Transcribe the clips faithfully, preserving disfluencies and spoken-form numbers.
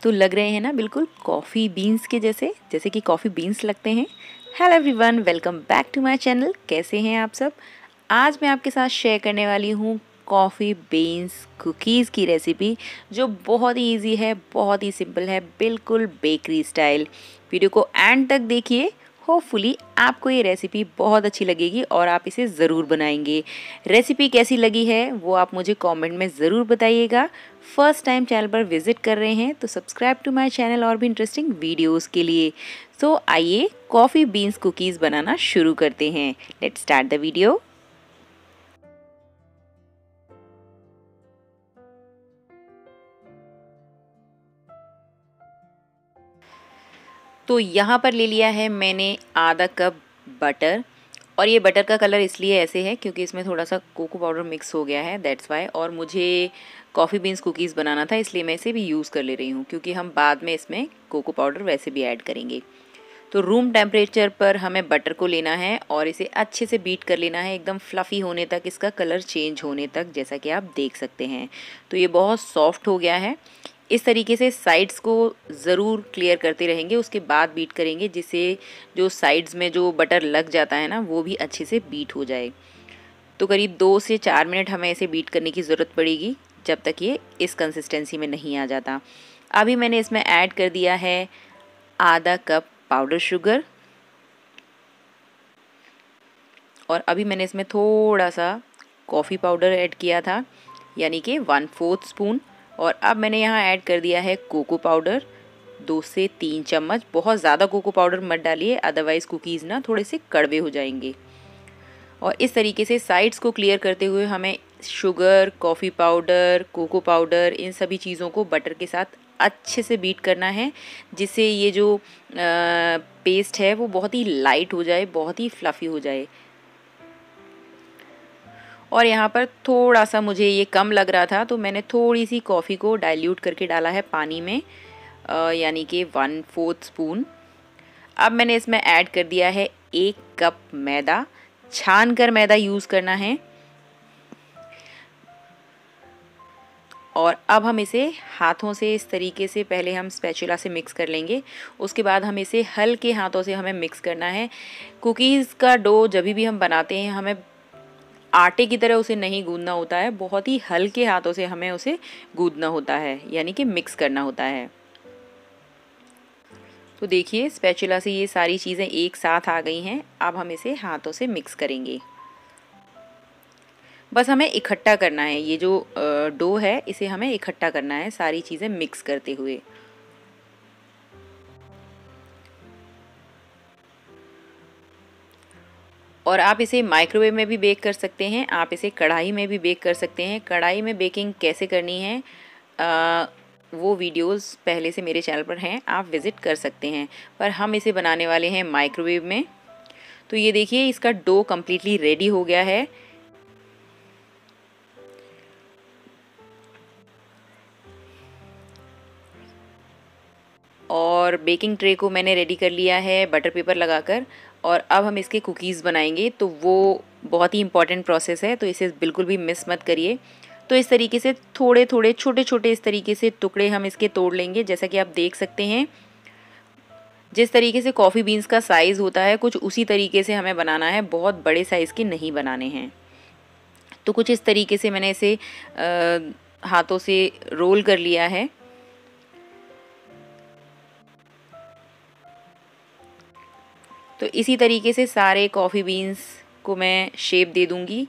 तो लग रहे हैं ना बिल्कुल कॉफ़ी बीन्स के जैसे, जैसे कि कॉफ़ी बीन्स लगते हैं। Hello everyone, welcome back to my channel. कैसे हैं आप सब? आज मैं आपके साथ शेयर करने वाली हूँ कॉफ़ी बीन्स कुकीज़ की रेसिपी, जो बहुत ही ईजी है, बहुत ही सिंपल है, बिल्कुल बेकरी स्टाइल। वीडियो को एंड तक देखिए, होपफुली आपको ये रेसिपी बहुत अच्छी लगेगी और आप इसे ज़रूर बनाएंगे। रेसिपी कैसी लगी है वो आप मुझे कमेंट में ज़रूर बताइएगा। फर्स्ट टाइम चैनल पर विजिट कर रहे हैं तो सब्सक्राइब टू माय चैनल और भी इंटरेस्टिंग वीडियोस के लिए। तो आइए कॉफ़ी बीन्स कुकीज़ बनाना शुरू करते हैं। Let's start the video. तो यहाँ पर ले लिया है मैंने आधा कप बटर, और ये बटर का कलर इसलिए ऐसे है क्योंकि इसमें थोड़ा सा कोको पाउडर मिक्स हो गया है, दैट्स वाई। और मुझे कॉफ़ी बीन्स कुकीज़ बनाना था, इसलिए मैं इसे भी यूज़ कर ले रही हूँ, क्योंकि हम बाद में इसमें कोको पाउडर वैसे भी ऐड करेंगे। तो रूम टेम्परेचर पर हमें बटर को लेना है और इसे अच्छे से बीट कर लेना है, एकदम फ्लफ़ी होने तक, इसका कलर चेंज होने तक, जैसा कि आप देख सकते हैं। तो ये बहुत सॉफ्ट हो गया है। इस तरीके से साइड्स को ज़रूर क्लियर करते रहेंगे, उसके बाद बीट करेंगे, जिससे जो साइड्स में जो बटर लग जाता है ना, वो भी अच्छे से बीट हो जाए। तो करीब दो से चार मिनट हमें इसे बीट करने की ज़रूरत पड़ेगी, जब तक ये इस कंसिस्टेंसी में नहीं आ जाता। अभी मैंने इसमें ऐड कर दिया है आधा कप पाउडर शुगर, और अभी मैंने इसमें थोड़ा सा कॉफ़ी पाउडर ऐड किया था, यानी कि वन फोर्थ स्पून। और अब मैंने यहाँ ऐड कर दिया है कोको पाउडर, दो से तीन चम्मच। बहुत ज़्यादा कोको पाउडर मत डालिए, अदरवाइज़ कुकीज़ ना थोड़े से कड़वे हो जाएंगे। और इस तरीके से साइड्स को क्लियर करते हुए हमें sugar, coffee powder, cocoa powder, इन सभी चीज़ों को बटर के साथ अच्छे से बीट करना है, जिससे ये जो पेस्ट है वो बहुत ही लाइट हो जाए, बहुत ही फ्लफ़ी हो जाए। और यहाँ पर थोड़ा सा मुझे ये कम लग रहा था, तो मैंने थोड़ी सी कॉफ़ी को डाइल्यूट करके डाला है पानी में, यानी कि वन फोर्थ स्पून। अब मैंने इसमें ऐड कर दिया है एक कप मैदा। छान कर मैदा यूज़ करना है। और अब हम इसे हाथों से इस तरीके से, पहले हम स्पैचुला से मिक्स कर लेंगे, उसके बाद हम इसे हल्के हाथों से हमें मिक्स करना है। कुकीज़ का डो जब भी हम बनाते हैं, हमें आटे की तरह उसे नहीं गूंदना होता है, बहुत ही हल्के हाथों से हमें उसे गूंदना होता है, यानी कि मिक्स करना होता है। तो देखिए स्पैचुला से ये सारी चीज़ें एक साथ आ गई हैं। अब हम इसे हाथों से मिक्स करेंगे। बस हमें इकट्ठा करना है, ये जो डो है इसे हमें इकट्ठा करना है, सारी चीज़ें मिक्स करते हुए। और आप इसे माइक्रोवेव में भी बेक कर सकते हैं, आप इसे कढ़ाई में भी बेक कर सकते हैं। कढ़ाई में बेकिंग कैसे करनी है आ, वो वीडियोस पहले से मेरे चैनल पर हैं, आप विज़िट कर सकते हैं। पर हम इसे बनाने वाले हैं माइक्रोवेव में। तो ये देखिए इसका डो कम्प्लीटली रेडी हो गया है। और बेकिंग ट्रे को मैंने रेडी कर लिया है बटर पेपर लगाकर, और अब हम इसके कुकीज़ बनाएंगे। तो वो बहुत ही इम्पॉर्टेंट प्रोसेस है, तो इसे बिल्कुल भी मिस मत करिए। तो इस तरीके से थोड़े थोड़े छोटे छोटे इस तरीके से टुकड़े हम इसके तोड़ लेंगे, जैसा कि आप देख सकते हैं। जिस तरीके से कॉफ़ी बीन्स का साइज़ होता है, कुछ उसी तरीके से हमें बनाना है, बहुत बड़े साइज़ के नहीं बनाने हैं। तो कुछ इस तरीके से मैंने इसे आ, हाथों से रोल कर लिया है। तो इसी तरीके से सारे कॉफ़ी बीन्स को मैं शेप दे दूंगी।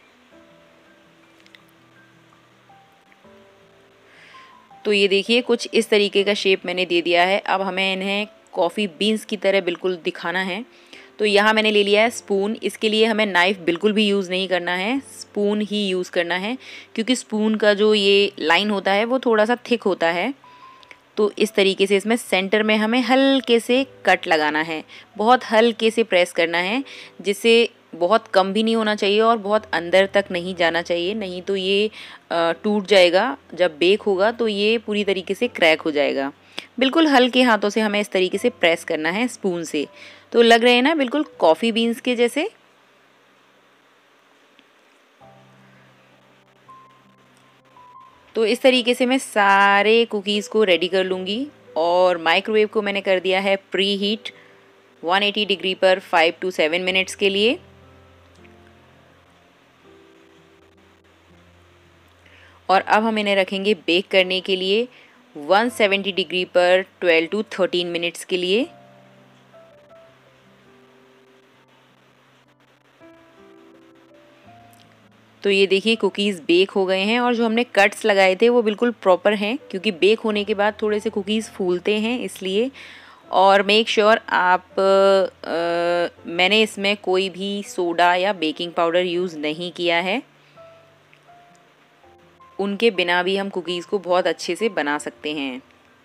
तो ये देखिए कुछ इस तरीके का शेप मैंने दे दिया है। अब हमें इन्हें कॉफ़ी बीन्स की तरह बिल्कुल दिखाना है। तो यहाँ मैंने ले लिया है स्पून। इसके लिए हमें नाइफ़ बिल्कुल भी यूज़ नहीं करना है, स्पून ही यूज़ करना है, क्योंकि स्पून का जो ये लाइन होता है वो थोड़ा सा थिक होता है। तो इस तरीके से इसमें सेंटर में हमें हल्के से कट लगाना है, बहुत हल्के से प्रेस करना है, जिससे बहुत कम भी नहीं होना चाहिए और बहुत अंदर तक नहीं जाना चाहिए, नहीं तो ये टूट जाएगा। जब बेक होगा तो ये पूरी तरीके से क्रैक हो जाएगा। बिल्कुल हल्के हाथों से हमें इस तरीके से प्रेस करना है स्पून से। तो लग रहे हैं ना बिल्कुल कॉफ़ी बीन्स के जैसे। तो इस तरीके से मैं सारे कुकीज़ को रेडी कर लूँगी। और माइक्रोवेव को मैंने कर दिया है प्री हीट एक सौ अस्सी डिग्री पर फाइव टू सेवन मिनट्स के लिए। और अब हम इन्हें रखेंगे बेक करने के लिए एक सौ सत्तर डिग्री पर ट्वेल्व टू थर्टीन मिनट्स के लिए। तो ये देखिए कुकीज़ बेक हो गए हैं और जो हमने कट्स लगाए थे वो बिल्कुल प्रॉपर हैं, क्योंकि बेक होने के बाद थोड़े से कुकीज़ फूलते हैं इसलिए। और मेक श्योर आप आ, मैंने इसमें कोई भी सोडा या बेकिंग पाउडर यूज़ नहीं किया है, उनके बिना भी हम कुकीज़ को बहुत अच्छे से बना सकते हैं।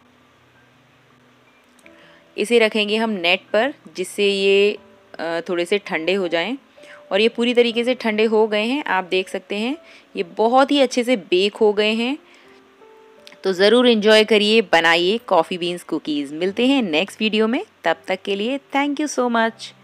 इसे रखेंगे हम नेट पर जिससे ये थोड़े से ठंडे हो जाएं। और ये पूरी तरीके से ठंडे हो गए हैं, आप देख सकते हैं ये बहुत ही अच्छे से बेक हो गए हैं। तो ज़रूर एंजॉय करिए, बनाइए कॉफ़ी बीन्स कुकीज़। मिलते हैं नेक्स्ट वीडियो में, तब तक के लिए थैंक यू सो मच।